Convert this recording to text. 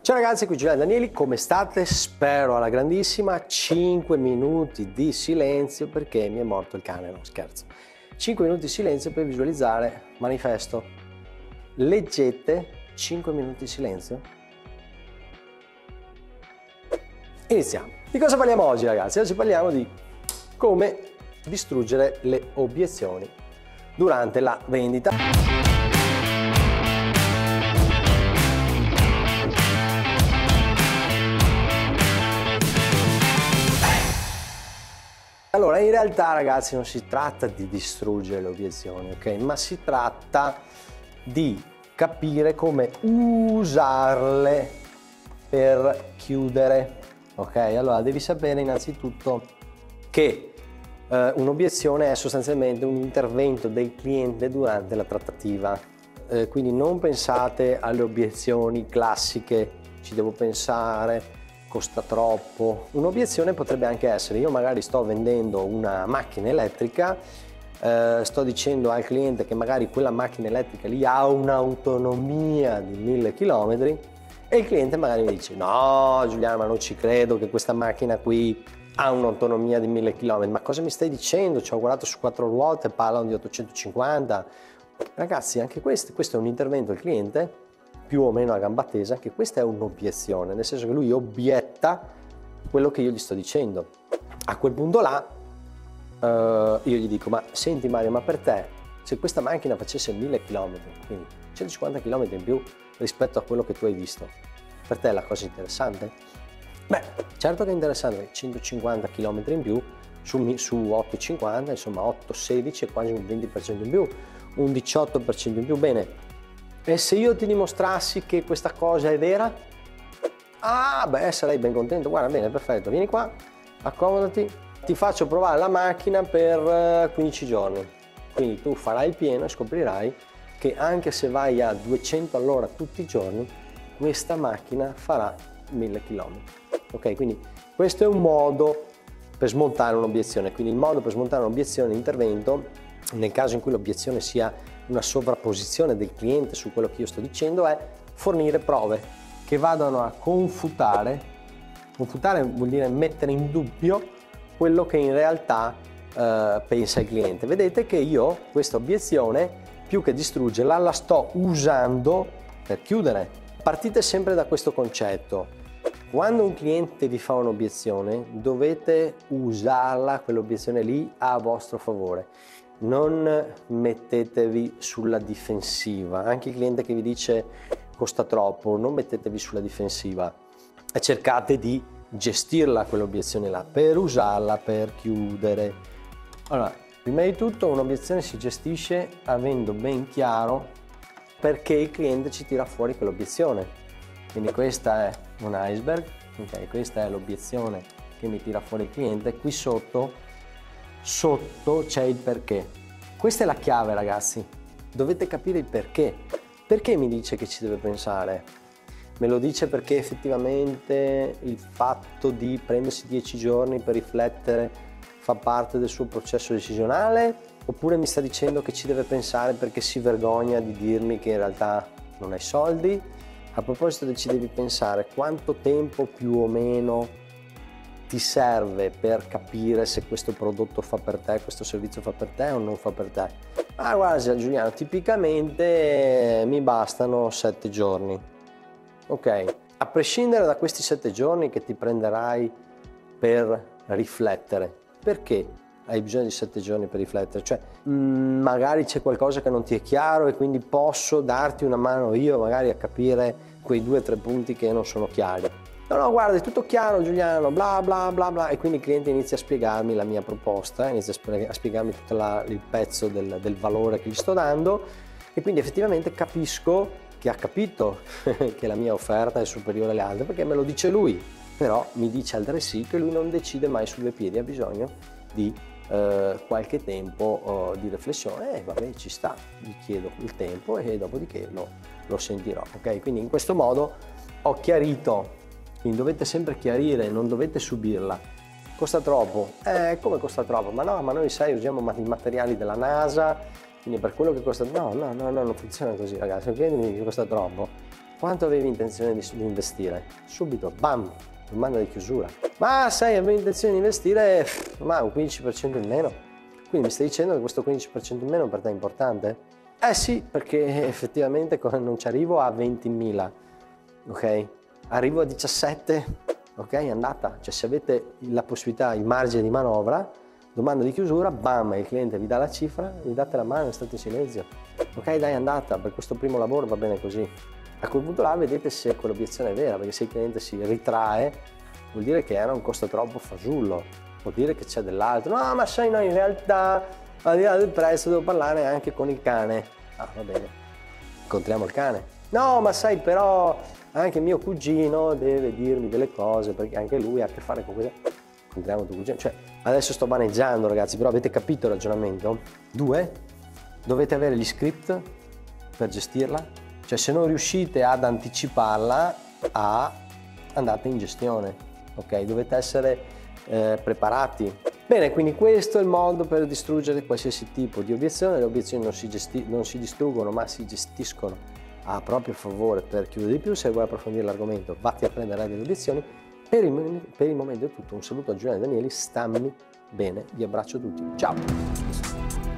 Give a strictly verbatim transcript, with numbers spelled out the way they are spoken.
Ciao ragazzi, qui Giuliano Danieli, come state? Spero alla grandissima. cinque minuti di silenzio perché mi è morto il cane, no scherzo. cinque minuti di silenzio per visualizzare manifesto. Leggete cinque minuti di silenzio. Iniziamo. Di cosa parliamo oggi ragazzi? Oggi parliamo di come distruggere le obiezioni durante la vendita. Allora, in realtà ragazzi non si tratta di distruggere le obiezioni, ok? Ma si tratta di capire come usarle per chiudere, ok? Allora, devi sapere innanzitutto che eh, un'obiezione è sostanzialmente un intervento del cliente durante la trattativa. Eh, quindi non pensate alle obiezioni classiche, ci devo pensare, costa troppo. Un'obiezione potrebbe anche essere: io magari sto vendendo una macchina elettrica, eh, sto dicendo al cliente che magari quella macchina elettrica lì ha un'autonomia di mille chilometri e il cliente magari mi dice: no Giuliano, ma non ci credo che questa macchina qui ha un'autonomia di mille chilometri, ma cosa mi stai dicendo? Ci ho guardato su quattro ruote, parlano di ottocentocinquanta. Ragazzi, anche questo, questo è un intervento del cliente più o meno a gamba tesa, che questa è un'obiezione, nel senso che lui obietta quello che io gli sto dicendo. A quel punto là uh, io gli dico: ma senti Mario, ma per te se questa macchina facesse mille chilometri, quindi centocinquanta chilometri in più rispetto a quello che tu hai visto, per te è la cosa interessante? Beh, certo che è interessante, centocinquanta chilometri in più su, su ottocentocinquanta, insomma otto, sedici è quasi un venti per cento in più, un diciotto per cento in più. Bene, e se io ti dimostrassi che questa cosa è vera? Ah, beh, sarei ben contento. Guarda, bene, perfetto, vieni qua, accomodati, ti faccio provare la macchina per quindici giorni. Quindi tu farai il pieno e scoprirai che anche se vai a duecento all'ora tutti i giorni, questa macchina farà mille chilometri. Ok, quindi questo è un modo per smontare un'obiezione. Quindi il modo per smontare un'obiezione, l'intervento, nel caso in cui l'obiezione sia una sovrapposizione del cliente su quello che io sto dicendo, è fornire prove che vadano a confutare. Confutare vuol dire mettere in dubbio quello che in realtà eh, pensa il cliente. Vedete che io questa obiezione, più che distruggerla, la sto usando per chiudere. Partite sempre da questo concetto: quando un cliente vi fa un'obiezione dovete usarla, quell'obiezione lì, a vostro favore. Non mettetevi sulla difensiva. Anche il cliente che vi dice costa troppo, non mettetevi sulla difensiva e cercate di gestirla quell'obiezione là per usarla per chiudere. Allora, prima di tutto un'obiezione si gestisce avendo ben chiaro perché il cliente ci tira fuori quell'obiezione. Quindi questa è un iceberg, ok? Questa è l'obiezione che mi tira fuori il cliente. Qui sotto Sotto c'è il perché. Questa è la chiave ragazzi, dovete capire il perché. Perché mi dice che ci deve pensare? Me lo dice perché effettivamente il fatto di prendersi dieci giorni per riflettere fa parte del suo processo decisionale? Oppure mi sta dicendo che ci deve pensare perché si vergogna di dirmi che in realtà non hai soldi? A proposito del ci devi pensare, quanto tempo più o meno ti serve per capire se questo prodotto fa per te, questo servizio fa per te o non fa per te? Ah, guarda Giuliano, tipicamente mi bastano sette giorni. Ok, a prescindere da questi sette giorni che ti prenderai per riflettere, perché hai bisogno di sette giorni per riflettere? Cioè, mh, magari c'è qualcosa che non ti è chiaro e quindi posso darti una mano io magari a capire quei due o tre punti che non sono chiari. No, no, guarda, è tutto chiaro Giuliano, bla bla bla bla, e quindi il cliente inizia a spiegarmi la mia proposta, inizia a spiegarmi tutto la, il pezzo del, del valore che gli sto dando, e quindi effettivamente capisco che ha capito che la mia offerta è superiore alle altre perché me lo dice lui, però mi dice altresì che lui non decide mai su due piedi, ha bisogno di eh, qualche tempo eh, di riflessione, e vabbè, ci sta, gli chiedo il tempo e dopodiché lo, lo sentirò, ok? Quindi in questo modo ho chiarito. Quindi dovete sempre chiarire, non dovete subirla. Costa troppo? Eh, come costa troppo? Ma no, ma noi sai, usiamo i materiali della NASA, quindi per quello che costa... No, no, no, no, non funziona così ragazzi, ok? Mi costa troppo. Quanto avevi intenzione di, di investire? Subito, bam, domanda di chiusura. Ma sai, avevo intenzione di investire, ma un quindici per cento in meno. Quindi mi stai dicendo che questo quindici per cento in meno per te è importante? Eh sì, perché effettivamente non ci arrivo a ventimila, ok? Arrivo a diciassette, ok? È andata. Cioè se avete la possibilità, il margine di manovra, domanda di chiusura, bam, il cliente vi dà la cifra, gli date la mano e state in silenzio. Ok, dai, è andata, per questo primo lavoro va bene così. A quel punto là vedete se quell'obiezione è vera, perché se il cliente si ritrae vuol dire che era un costo troppo fasullo, vuol dire che c'è dell'altro. No, ma sai, no, in realtà al di là del prezzo devo parlare anche con il cane. Ah, va bene, incontriamo il cane. No, ma sai, però anche mio cugino deve dirmi delle cose, perché anche lui ha a che fare con questo. Incontriamo tuo cugino. Cioè, adesso sto maneggiando, ragazzi, però avete capito il ragionamento? Due, dovete avere gli script per gestirla. Cioè se non riuscite ad anticiparla, a, andate in gestione, ok? Dovete essere eh, preparati. Bene, quindi questo è il modo per distruggere qualsiasi tipo di obiezione. Le obiezioni non si, gesti- non si distruggono, ma si gestiscono a proprio favore per chiudere di più. Se vuoi approfondire l'argomento, vatti a prendere delle obiezioni. Per il, per il momento è tutto. Un saluto a Giuliano Danieli, stammi bene, vi abbraccio tutti. Ciao!